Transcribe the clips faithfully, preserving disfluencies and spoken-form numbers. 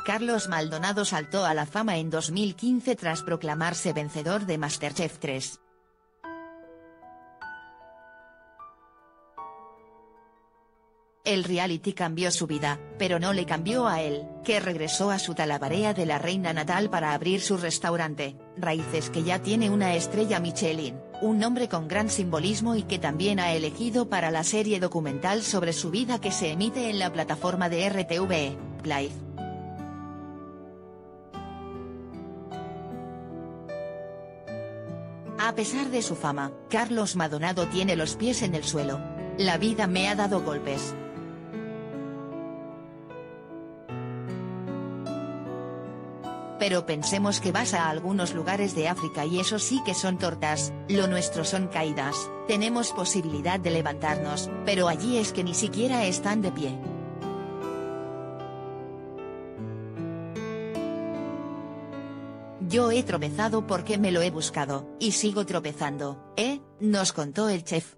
Carlos Maldonado saltó a la fama en dos mil quince tras proclamarse vencedor de MasterChef tres. El reality cambió su vida, pero no le cambió a él, que regresó a su Talavarea de la Reina natal para abrir su restaurante, Raíces, que ya tiene una estrella Michelin, un nombre con gran simbolismo y que también ha elegido para la serie documental sobre su vida que se emite en la plataforma de R T V E, Play. A pesar de su fama, Carlos Maldonado tiene los pies en el suelo. La vida me ha dado golpes. Pero pensemos que vas a algunos lugares de África y eso sí que son tortas, lo nuestro son caídas, tenemos posibilidad de levantarnos, pero allí es que ni siquiera están de pie. Yo he tropezado porque me lo he buscado, y sigo tropezando, ¿eh? Nos contó el chef.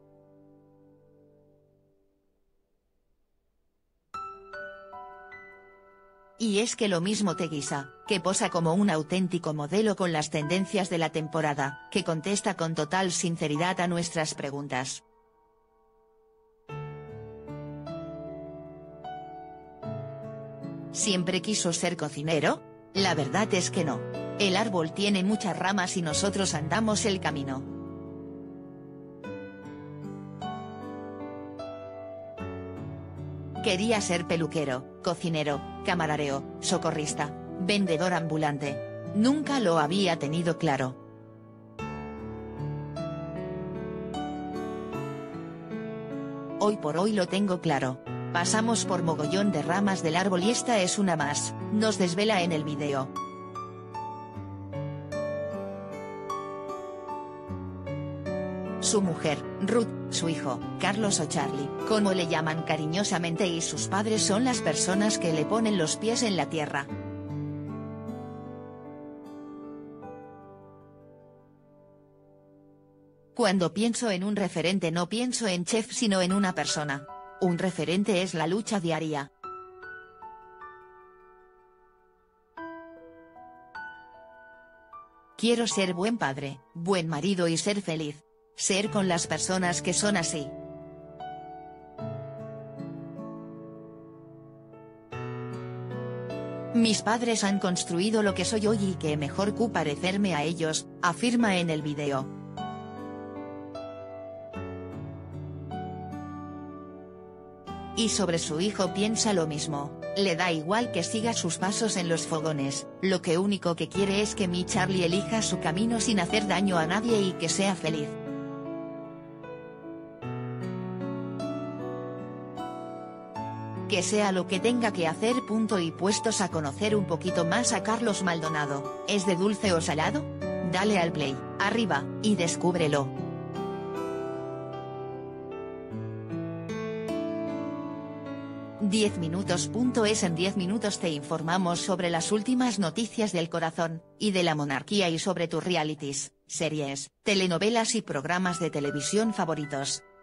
Y es que lo mismo te guisa, que posa como un auténtico modelo con las tendencias de la temporada, que contesta con total sinceridad a nuestras preguntas. ¿Siempre quiso ser cocinero? La verdad es que no. El árbol tiene muchas ramas y nosotros andamos el camino. Quería ser peluquero, cocinero, camarero, socorrista, vendedor ambulante. Nunca lo había tenido claro. Hoy por hoy lo tengo claro. Pasamos por mogollón de ramas del árbol y esta es una más, nos desvela en el video. Su mujer, Ruth, su hijo, Carlos o Charlie, como le llaman cariñosamente, y sus padres son las personas que le ponen los pies en la tierra. Cuando pienso en un referente no pienso en chef sino en una persona. Un referente es la lucha diaria. Quiero ser buen padre, buen marido y ser feliz. Ser con las personas que son así. Mis padres han construido lo que soy hoy y que mejor que parecerme a ellos, afirma en el video. Y sobre su hijo piensa lo mismo, le da igual que siga sus pasos en los fogones, lo que único que quiere es que mi Charlie elija su camino sin hacer daño a nadie y que sea feliz. Que sea lo que tenga que hacer. Punto. Y puestos a conocer un poquito más a Carlos Maldonado, ¿es de dulce o salado? Dale al play, arriba, y descúbrelo. diez minutos. Es en diez minutos te informamos sobre las últimas noticias del corazón, y de la monarquía y sobre tus realities, series, telenovelas y programas de televisión favoritos.